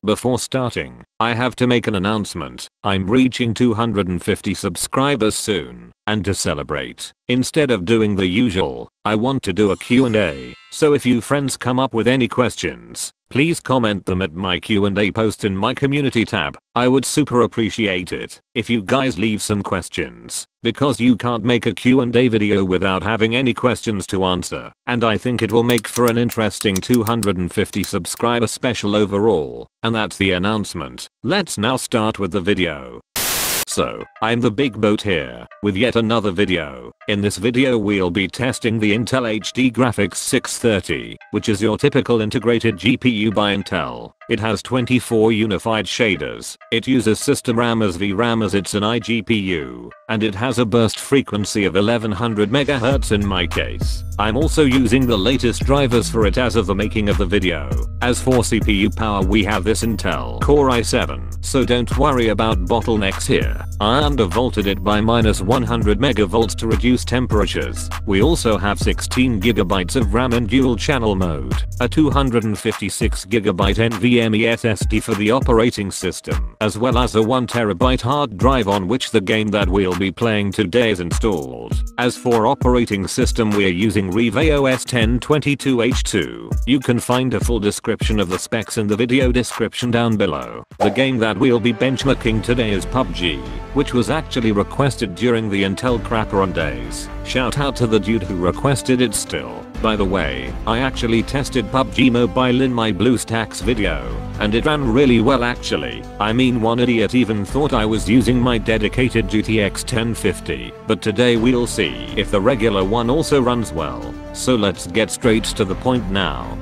Before starting, I have to make an announcement. I'm reaching 250 subscribers soon, and to celebrate, instead of doing the usual, I want to do a Q&A. So if you friends come up with any questions, please comment them at my Q&A post in my community tab. I would super appreciate it if you guys leave some questions, because you can't make a Q&A video without having any questions to answer, and I think it will make for an interesting 250 subscriber special overall. And that's the announcement. Let's now start with the video. So, I'm the big boat here, with yet another video. In this video we'll be testing the Intel HD Graphics 630, which is your typical integrated GPU by Intel. It has 24 unified shaders, it uses system RAM as VRAM as it's an iGPU, and it has a burst frequency of 1100 MHz in my case. I'm also using the latest drivers for it as of the making of the video. As for CPU power, we have this Intel Core i7, so don't worry about bottlenecks here. I undervolted it by -100 MV to reduce temperatures. We also have 16 GB of RAM in dual channel mode, a 256 GB NVMe SSD for the operating system, as well as a 1 TB hard drive on which the game that we'll be playing today is installed. As for operating system, we are using ReveOS 1022H2. You can find a full description of the specs in the video description down below. The game that we'll be benchmarking today is PUBG, which was actually requested during the Intel Crapper days. Shout out to the dude who requested it still. By the way, I actually tested PUBG Mobile in my BlueStacks video, and it ran really well actually. I mean, one idiot even thought I was using my dedicated GTX 1050, but today we'll see if the regular one also runs well. So let's get straight to the point now.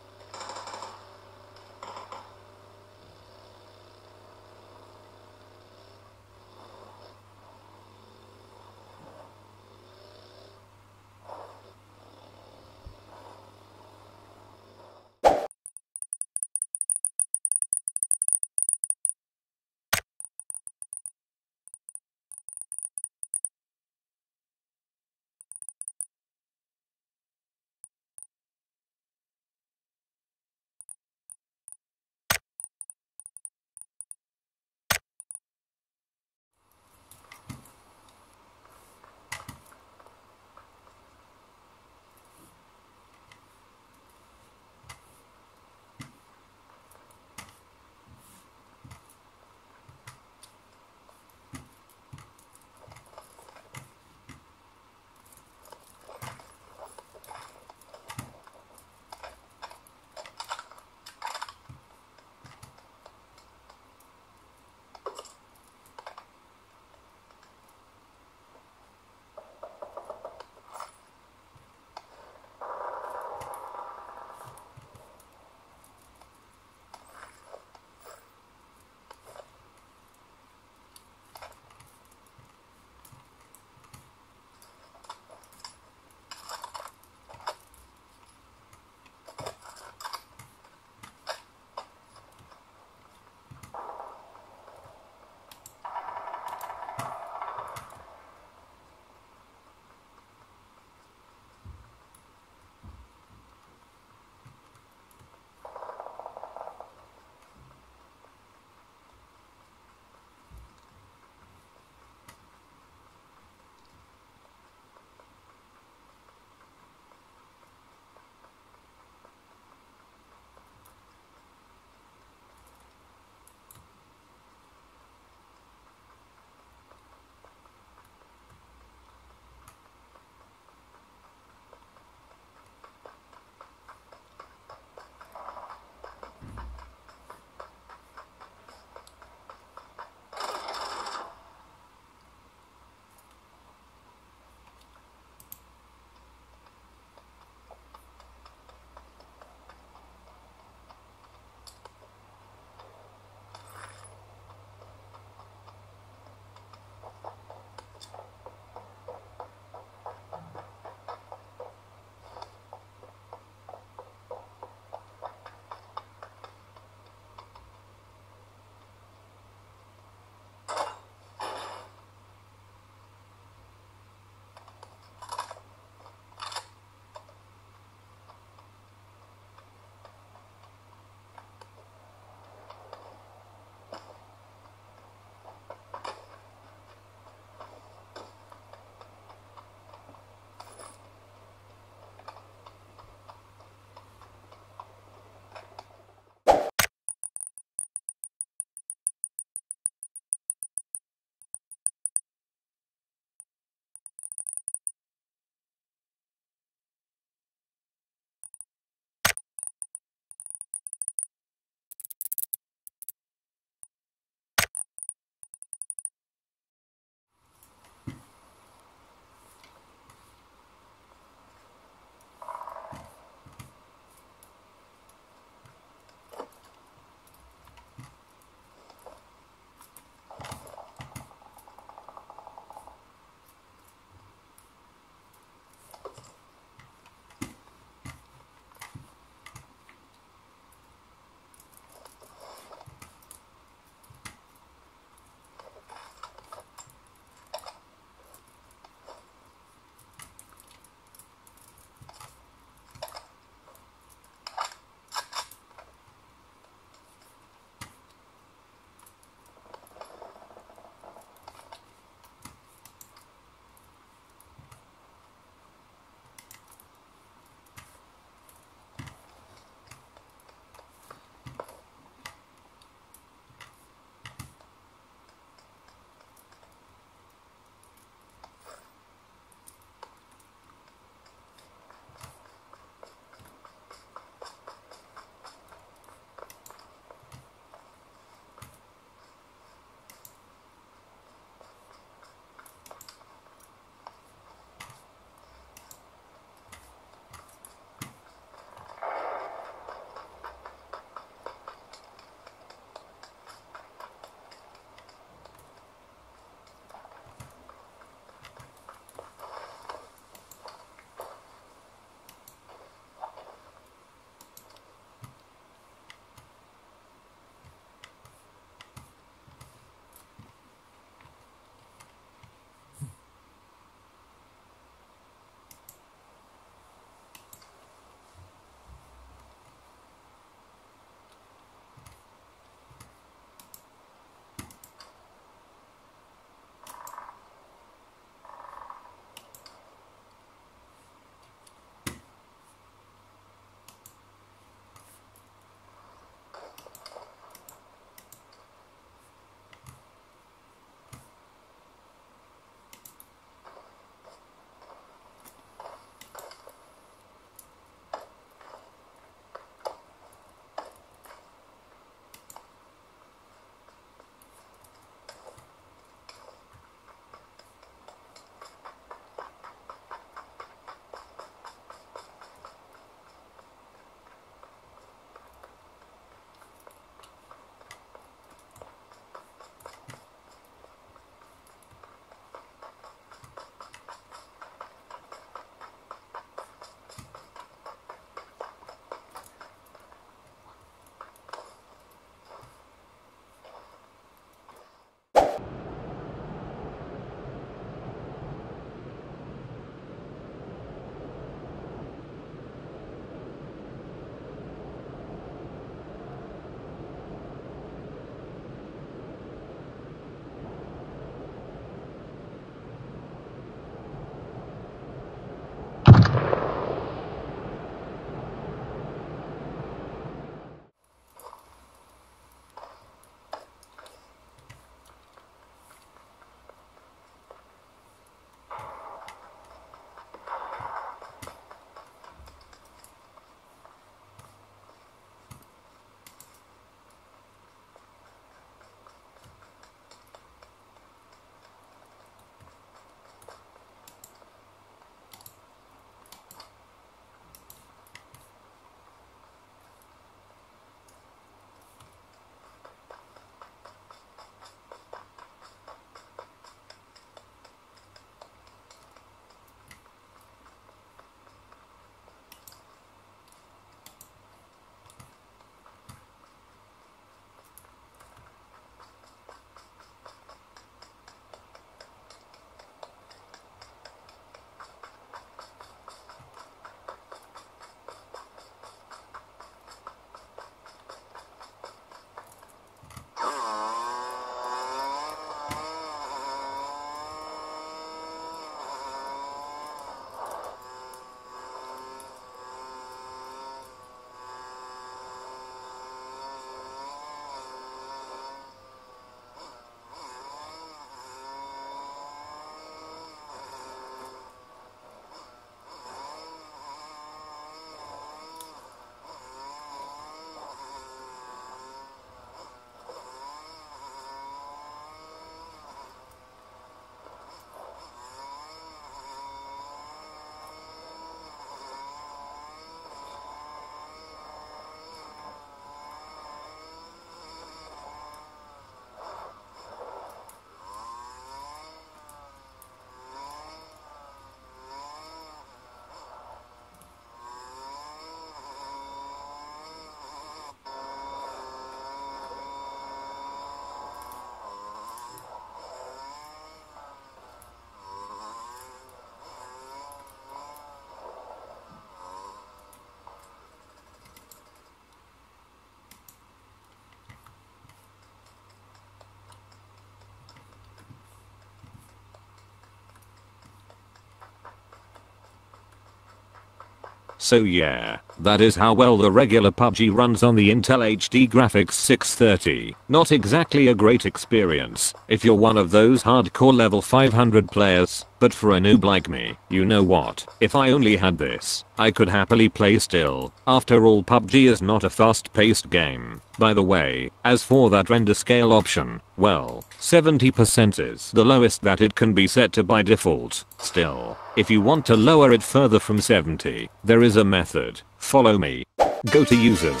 So yeah, that is how well the regular PUBG runs on the Intel HD graphics 630. Not exactly a great experience if you're one of those hardcore level 500 players, but for a noob like me, you know what, if I only had this, I could happily play still. After all, PUBG is not a fast-paced game. By the way, as for that render scale option, well, 70% is the lowest that it can be set to by default. Still, if you want to lower it further from 70, there is a method. Follow me. Go to users.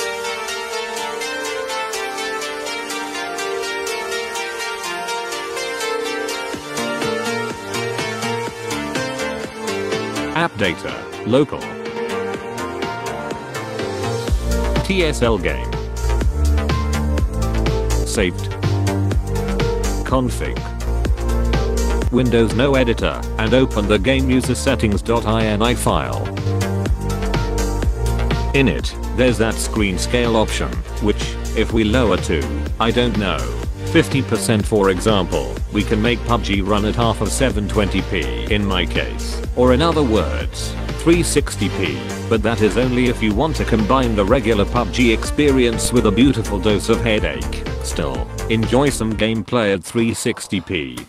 App data, local. TSL game. Saved. Config. Windows no editor, and open the game user settings.ini file. In it, there's that screen scale option, which, if we lower to, I don't know, 50% for example, we can make PUBG run at half of 720p in my case, or in other words, 360p, but that is only if you want to combine the regular PUBG experience with a beautiful dose of headache. Still, enjoy some gameplay at 360p.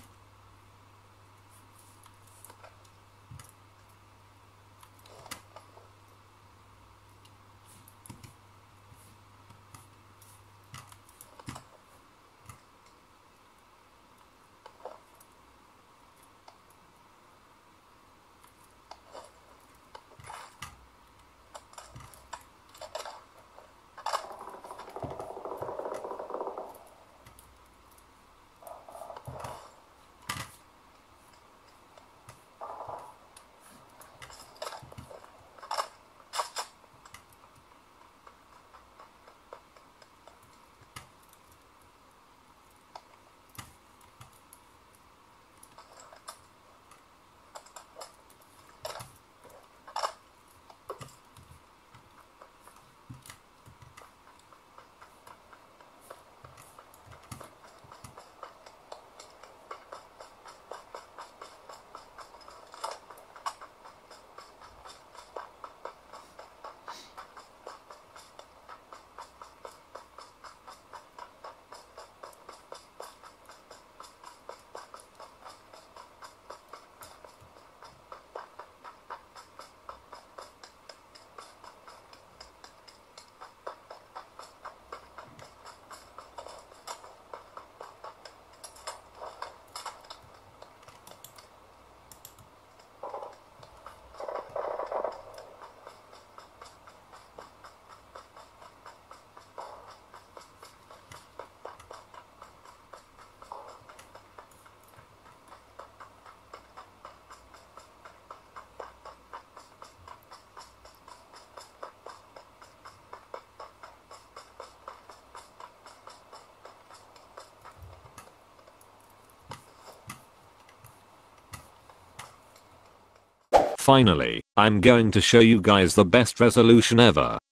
Finally, I'm going to show you guys the best resolution ever.